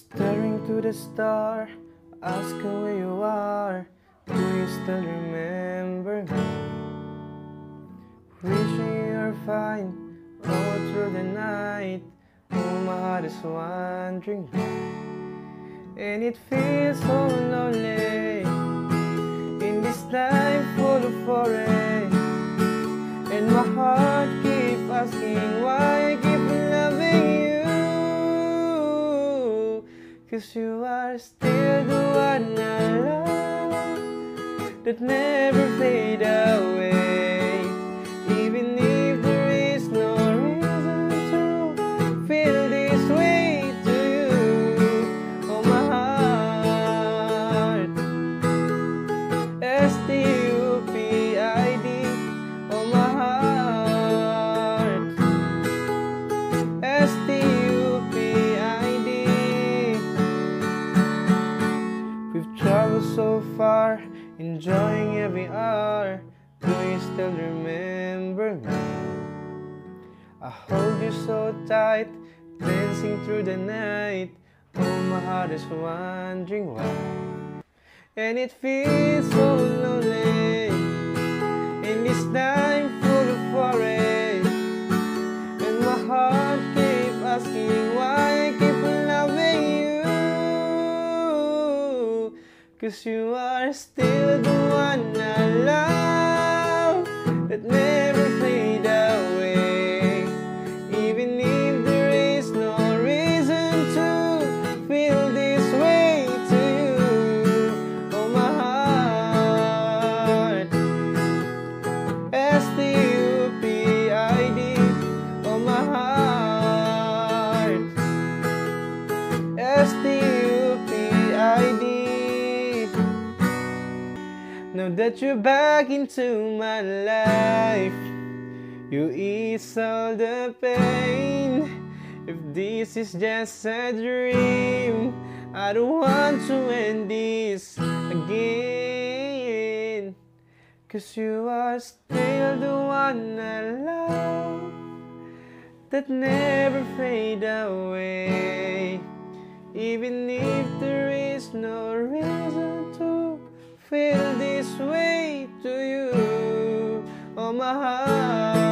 Staring to the star, asking where you are. Do you still remember me? Wishing you're fine all through the night. Oh, my heart is wondering why. And it feels so lonely in this time full of worry. And my heart keeps asking why I keep loving you. 'Cause you are still the one I love, that never fade away. Even if there is no reason to feel this way to you. Oh, my heart, S-T-U-P-I-D. Oh, my heart, S-T-U-P-I-D. We've traveled so far, enjoying every hour. Do you still remember me? I hold you so tight, dancing through the night. Oh, my heart is wondering why. And it feels so lonely in this time full of worry. And my heart keeps asking why I keep loving you. 'Cause you are still the one I love, that never fade away. Even if there is no reason to feel this way to you. Oh, my heart, S-T-U-P-I-D. Oh, my heart, S-T-U-P-I-D. Now that you're back into my life, you ease all the pain. If this is just a dream, I don't want to end this again. 'Cause you are still the one I love, that never fade away. Even if there is no reason to feel this way to you. Oh, my heart,